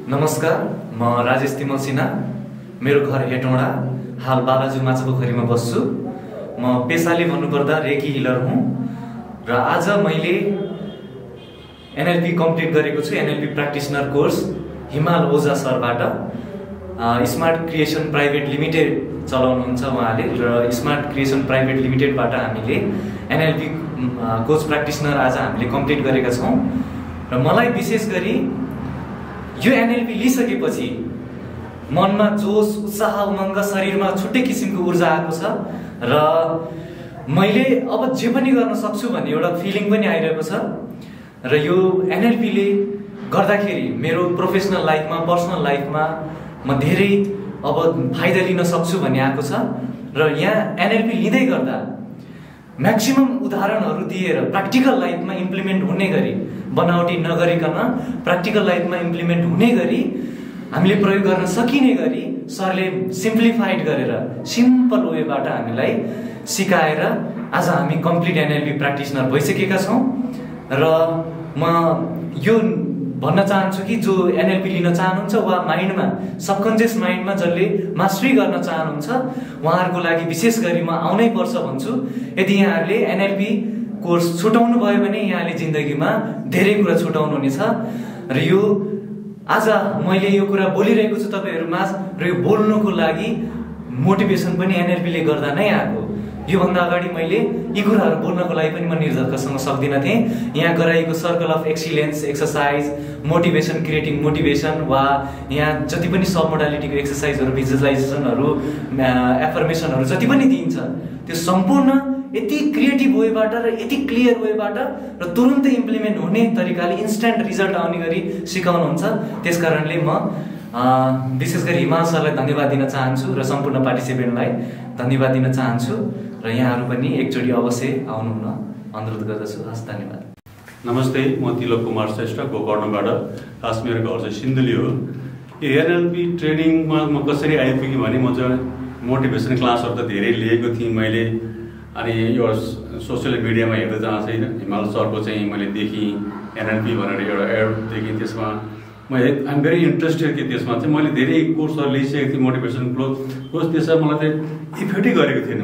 नमस्कार, म राजेश तिमल सिन्हा। मेरो घर हेटौँडा, हाल बालाजु माछापोखरीमा बस्छु। म पेसाले भन्नुपर्दा रेकी हिलर हुँ र आज मैले एनएलपी कम्प्लिट गरेको छु। NLP practitioner course Himal Ojha सरबाट। स्मार्ट क्रिएसन प्राइभेट लिमिटेड चलाउनुहुन्छ उहाँले र स्मार्ट क्रिएसन प्राइभेट लिमिटेडबाट हामीले एनएलपी कोच प्र्याक्टिसनर आज हामीले कम्प्लिट गरेका छौँ। र मलाई विशेष गरी यो एनएलपी लिइसकेपछि मनमा जोस, उत्साह, उमङ्ग, शरीरमा छुट्टै किसिमको ऊर्जा आएको छ र मैले अब जे पनि गर्न सक्छु भन्ने एउटा फिलिङ पनि आइरहेको छ। र यो एनएलपीले गर्दाखेरि मेरो प्रोफेसनल लाइफमा, पर्सनल लाइफमा म धेरै अब फाइदा लिन सक्छु भन्ने आएको छ। र यहाँ एनएलपी लिँदै गर्दा म्याक्सिमम उदाहरणहरू दिएर प्र्याक्टिकल लाइफमा इम्प्लिमेन्ट हुने गरी, बनावटी नगरिकन प्र्याक्टिकल लाइफमा इम्प्लिमेन्ट हुने गरी हामीले प्रयोग गर्न सकिने गरी सरले सिम्प्लिफाइड गरेर सिम्पल वेबाट हामीलाई सिकाएर आज हामी कम्प्लिट एनएलपी प्र्याक्टिसनर भइसकेका छौँ। र म यो भन्न चाहन्छु कि जो एनएलपी लिन चाहनुहुन्छ वा माइन्डमा, सबकन्सियस माइन्डमा जसले मास्टरी गर्न चाहनुहुन्छ उहाँहरूको लागि विशेष गरी म आउनै पर्छ भन्छु। यदि यहाँहरूले एनएलपी कोर्स छुटाउनु भयो भने यहाँले जिन्दगीमा धेरै कुरा छुटाउनु हुनेछ। र यो आज मैले यो कुरा बोलिरहेको छु तपाईँहरूमाझ, र यो बोल्नुको लागि मोटिभेसन पनि एनएलपीले गर्दा नै आएको। योभन्दा अगाडि मैले यी कुराहरू बोल्नको लागि पनि म निर्धक्कसँग सक्दिनँ थिएँ। यहाँ गराइएको circle of excellence exercise, motivation, creating motivation, वा यहाँ जति पनि सब मोडालिटीको एक्सर्साइजहरू, भिजुअलाइजेसनहरू, एफर्मेसनहरू जति पनि दिइन्छ त्यो सम्पूर्ण यति क्रिएटिभ वेबाट र यति क्लियर वेबाट र तुरुन्तै इम्प्लिमेन्ट हुने तरिकाले इन्स्ट्यान्ट रिजल्ट आउने गरी सिकाउनुहुन्छ। त्यस कारणले म विशेष गरी हिमाल सरलाई धन्यवाद दिन चाहन्छु र सम्पूर्ण पार्टिसिपेन्टलाई धन्यवाद दिन चाहन्छु। र यहाँहरू पनि एकचोटि अवश्य आउनु हुन अनुरोध गर्दछु। हस्, धन्यवाद। नमस्ते, म तिलक कुमार श्रेष्ठ गोकर्णबाट। खास मेरो घर चाहिँ सिन्धुली हो। यो एनएलपी ट्रेनिङमा म कसरी आइपुगेँ भने म चाहिँ मोटिभेसन क्लासहरू त धेरै लिएको थिएँ मैले। अनि यो सोसियल मिडियामा हेर्दै जाँदा चाहिँ हिमाल सरको चाहिँ मैले देखेँ, एनएलपी भनेर एउटा एड देखेँ। त्यसमा म आइएम भेरी इन्ट्रेस्टेड कि त्यसमा चाहिँ मैले धेरै कोर्सहरू लिइसकेको थिएँ, मोटिभेसन कोर्स। त्यसमा मलाई चाहिँ इफेक्टै गरेको थिएन।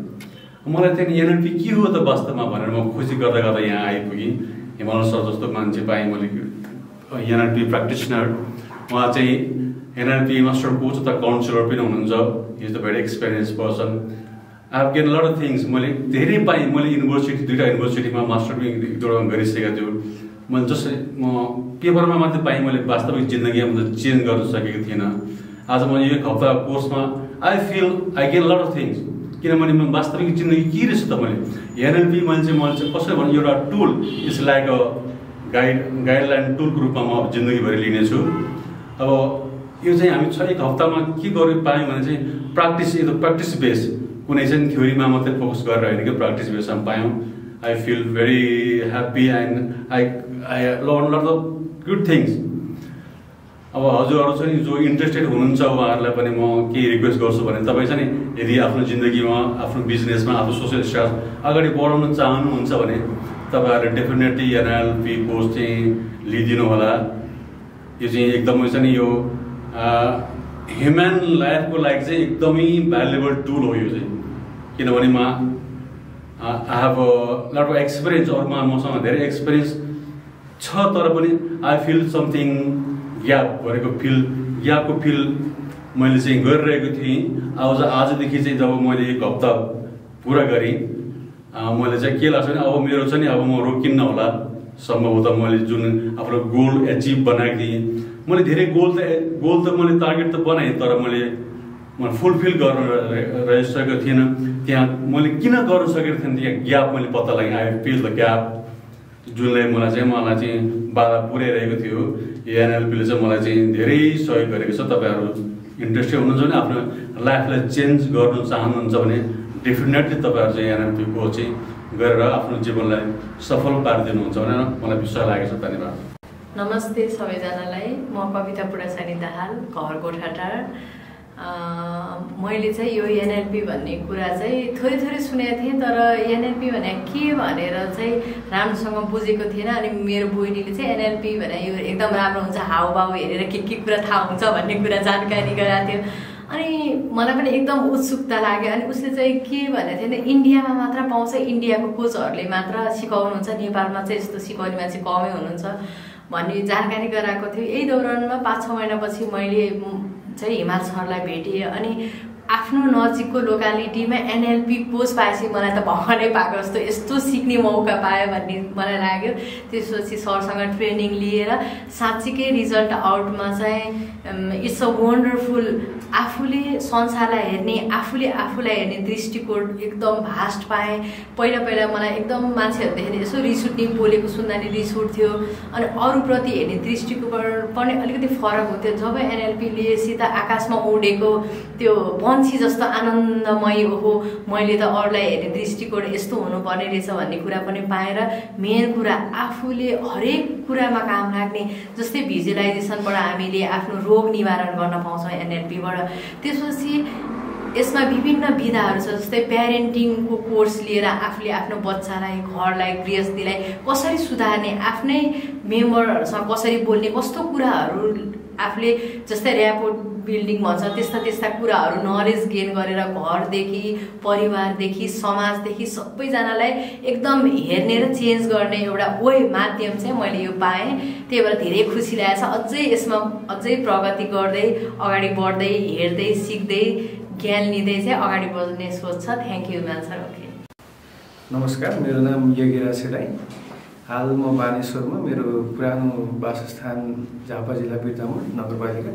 मलाई चाहिँ एनएलपी के हो त वास्तवमा भनेर म खुसी गर्दा गर्दा यहाँ आइपुगेँ। हिमाल सर जस्तो मान्छे पाएँ मैले, एनएलपी प्र्याक्टिसनर। उहाँ चाहिँ एनएलपी मास्टर कोच त काउन्सिलर पनि हुनुहुन्छ। Is the very experience person. I have gain lot of things. मैले धेरै पाएँ। मैले युनिभर्सिटी, दुईवटा युनिभर्सिटीमा मास्टर पनि एउटा गरिसकेको छु। मैले जस्तै म पेपरमा मात्रै पाएँ, मैले वास्तविक जिन्दगीमा मैले चेन्ज गर्न सकेको थिइनँ। आज म यो एक हप्ता कोर्समा I gain lot of things. किनभने म वास्तविक जिन्दगी के रहेछ त मैले एनएलपी मैले चाहिँ कसरी भन्नु, एउटा tool, it's like a guideline टुलको रूपमा म जिन्दगीभरि लिनेछु। अब यो चाहिँ हामी एक हप्तामा के गर्नु पायौँ भने चाहिँ प्र्याक्टिस बेस, कुनै चाहिँ थ्योरीमा मात्रै फोकस गरेर होइन कि प्र्याक्टिस बेसमा पायौँ। I feel very happy and I learn lot of good things. अब हजुरहरू चाहिँ जो इन्ट्रेस्टेड हुनुहुन्छ उहाँहरूलाई पनि म केही रिक्वेस्ट गर्छु भने तपाईँ चाहिँ यदि आफ्नो जिन्दगीमा, आफ्नो बिजनेसमा, आफ्नो सोसियल स्टाफ अगाडि बढाउन चाहनुहुन्छ भने तपाईँहरूले डेफिनेटली एनएलपी कोर्स चाहिँ लिइदिनु होला। यो चाहिँ एकदमै चाहिँ यो ह्युमन लाइफको लागि चाहिँ एकदमै भ्यालुएबल टुल हो यो चाहिँ। किनभने I have lot of experience, अरूमा मसँग धेरै एक्सपिरियन्स छ, तर पनि आई फिल समथिङ ग्यापको फिल मैले चाहिँ गरिरहेको थिएँ। आजदेखि चाहिँ जब मैले एक हप्ता पुरा गरेँ, मैले चाहिँ के लाग्छ भने अब मेरो चाहिँ अब म रोकिन्न होला। सम्भवतः मैले जुन आफ्नो गोल एचिभ बनाएको थिएँ, मैले धेरै गोल त मैले टार्गेट त बनाएँ, तर मैले फुलफिल गर्न रहिसकेको थिइनँ। त्यहाँ मैले किन गर्न सकेको थिएन, त्यहाँ ग्याप मैले पत्ता लगाएँ। आई फिल द ग्याप जुनले मलाई चाहिँ बाधा पुर्याइरहेको थियो। एनएलपीले चाहिँ मलाई चाहिँ धेरै सहयोग गरेको छ। तपाईँहरू इन्ट्रेस्टेड हुनुहुन्छ भने, आफ्नो लाइफलाई चेन्ज गर्नु चाहनुहुन्छ भने डेफिनेटली तपाईँहरू चाहिँ एनएलपी कोर्स चाहिँ गरेर आफ्नो जीवनलाई सफल पारिदिनुहुन्छ भनेर मलाई विश्वास लागेको छ। धन्यवाद। नमस्ते सबैजनालाई। म कविता पुडासानी दाहाल, घर गोठाटार। मैले चाहिँ यो एनएलपी भन्ने कुरा चाहिँ थोरै सुनेको थिएँ, तर एनएलपी भने के भनेर चाहिँ राम्रोसँग बुझेको थिएन। अनि मेरो बहिनीले चाहिँ एनएलपी भने यो एकदम राम्रो हुन्छ, हाउभाउ हेरेर के कुरा थाहा हुन्छ भन्ने कुरा जानकारी गराएको थियो। अनि मलाई पनि एकदम उत्सुकता लाग्यो। अनि उसले चाहिँ के भनेको थियो भने इन्डियामा मात्र पाउँछ, इन्डियाको कोचहरूले मात्र सिकाउनुहुन्छ, नेपालमा चाहिँ यस्तो सिकाउने मान्छे कमै हुनुहुन्छ भन्ने जानकारी गराएको थियो। यही दौरानमा 5-6 महिनापछि मैले चाहिँ हिमाल सरलाई भेटेँ। अनि आफ्नो नजिकको लोकालिटीमा एनएलपी कोच पाएपछि मलाई त भगवानै पाएको जस्तो यस्तो सिक्ने मौका पायो भन्ने मलाई लाग्यो। त्यसपछि सरसँग ट्रेनिङ लिएर साँच्चीकै रिजल्ट आउटमा चाहिँ इट्स अ वन्डरफुल। आफूले संसारलाई हेर्ने, आफूले आफूलाई हेर्ने दृष्टिकोण एकदम भास्ट पाएँ। पहिला मलाई एकदम मान्छेहरू देखेर यसो रिस उठ्ने, बोलेको सुन्दा नि रिस उठ्थ्यो। अनि अरूप्रति हेर्ने दृष्टिकोण पनि अलिकति फरक हुन्थ्यो। जब एनएलपी लिएपछि त आकाशमा उडेको त्यो पंक्षी जस्तो आनन्दमय हो, मैले त अरूलाई हेर्ने दृष्टिकोण यस्तो हुनुपर्ने रहेछ भन्ने कुरा पनि पाएर मेन कुरा आफूले हरेक कुरामा काम लाग्ने। जस्तै भिजुअलाइजेसनबाट हामीले आफ्नो रोग निवारण गर्न पाउँछौँ एनएलपीबाट। त्यसपछि यसमा विभिन्न विधाहरू छ, जस्तै प्यारेन्टिङको कोर्स लिएर आफूले आफ्नो बच्चालाई, घरलाई, गृहस्थीलाई कसरी सुधार्ने, आफ्नै मेम्बरहरूसँग कसरी बोल्ने, कस्तो कुराहरू आफूले जस्तै ऱ्यापोर्ट बिल्डिङ भन्छ त्यस्ता कुराहरू नलेज गेन गरेर घरदेखि, परिवारदेखि, समाजदेखि सबैजनालाई एकदम हेर्ने र चेन्ज गर्ने एउटा माध्यम चाहिँ मैले यो पाएँ। त्यही भएर धेरै खुसी लागेको छ। अझै यसमा अझै प्रगति गर्दै, अगाडि बढ्दै, हेर्दै, सिक्दै, ज्ञान लिँदै चाहिँ अगाडि बढ्ने सोच छ। थ्याङ्क यू मान सर। ओके, नमस्कार, मेरो नाम योगीराज सेडाई। हाल म बानेश्वरमा, मेरो पुरानो वासस्थान झापा जिल्ला बिर्तामोड नगरपालिका।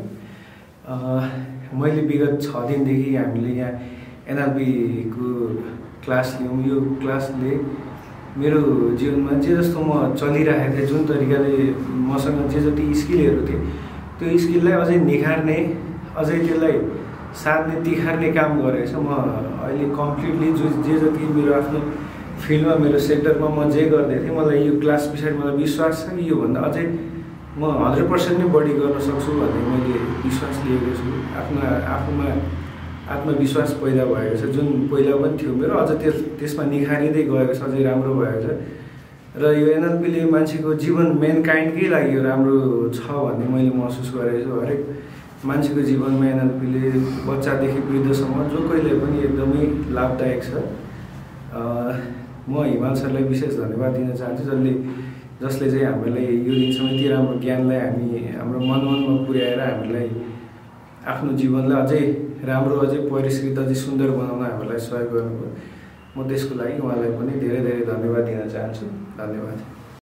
मैले विगत 6 दिनदेखि हामीले यहाँ एनएलपीको क्लास लियौँ। यो क्लासले मेरो जीवनमा जे जस्तो म चलिरहेको थिएँ, जुन तरिकाले मसँग जे जति स्किलहरू थिए त्यो स्किललाई अझै निखार्ने, अझै त्यसलाई साध्ने, तिखार्ने काम गरेको छ। म अहिले कम्प्लिटली जे जति मेरो आफ्नो फिल्डमा, मेरो सेक्टरमा म जे गर्दै थिएँ, मलाई यो क्लास पछाडि मलाई विश्वास छ कि योभन्दा अझै म 100% नै बढी गर्न सक्छु भन्ने मैले विश्वास लिएको छु। आफूमा आत्मविश्वास पैदा भएको छ, जुन पहिला पनि थियो मेरो, अझ त्यसमा निखारिँदै गएको छ, अझै राम्रो भएको छ। र यो एनएलपीले मान्छेको जीवन मेनकाइन्डकै लागि राम्रो छ भन्ने मैले महसुस गरेको छु। हरेक मान्छेको जीवनमा एनएलपीले बच्चादेखि वृद्धसम्म जो कहिले पनि एकदमै लाभदायक छ। म हिमाल सरलाई विशेष धन्यवाद दिन चाहन्छु, जसले चाहिँ हामीलाई यो दिनसम्म यति राम्रो ज्ञानलाई हाम्रो मनमा पुर्याएर हामीलाई आफ्नो जीवनलाई अझै राम्रो, अझै परिष्कृत, अझै सुन्दर बनाउन हामीलाई सहयोग गर्नुभयो। म त्यसको लागि उहाँलाई पनि धेरै धेरै धन्यवाद दिन चाहन्छु। धन्यवाद।